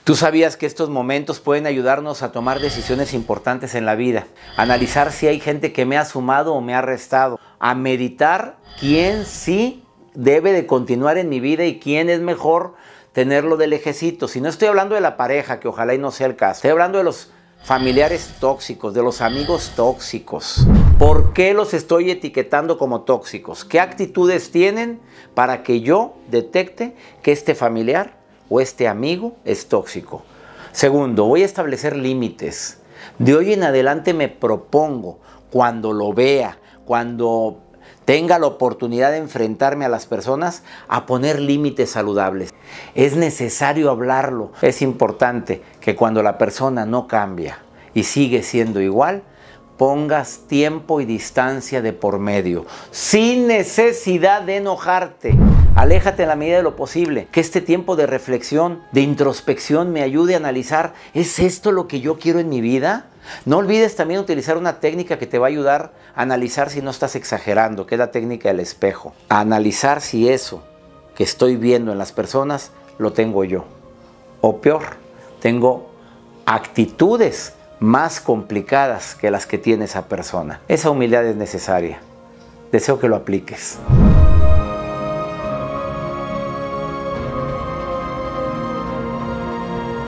Tú sabías que estos momentos pueden ayudarnos a tomar decisiones importantes en la vida, analizar si hay gente que me ha sumado o me ha restado, a meditar quién sí debe de continuar en mi vida y quién es mejor tenerlo de lejecito. Si no estoy hablando de la pareja, que ojalá y no sea el caso, estoy hablando de los familiares tóxicos, de los amigos tóxicos. ¿Por qué los estoy etiquetando como tóxicos? ¿Qué actitudes tienen para que yo detecte que este familiar o este amigo es tóxico? Segundo, voy a establecer límites. De hoy en adelante me propongo, cuando lo vea, cuando tenga la oportunidad de enfrentarme a las personas, a poner límites saludables. Es necesario hablarlo. Es importante que cuando la persona no cambia y sigue siendo igual, pongas tiempo y distancia de por medio, sin necesidad de enojarte. Aléjate en la medida de lo posible. Que este tiempo de reflexión, de introspección, me ayude a analizar, ¿es esto lo que yo quiero en mi vida? No olvides también utilizar una técnica que te va a ayudar a analizar si no estás exagerando, que es la técnica del espejo. A analizar si eso que estoy viendo en las personas lo tengo yo. O peor, tengo actitudes más complicadas que las que tiene esa persona. Esa humildad es necesaria. Deseo que lo apliques.